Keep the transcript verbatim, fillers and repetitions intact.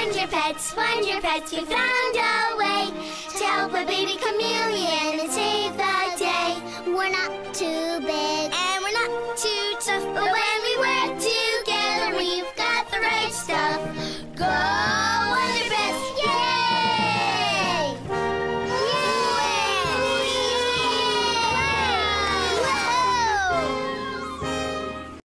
Wonder Pets, Wonder Pets, we found a way to help a baby chameleon and save the day. We're not too big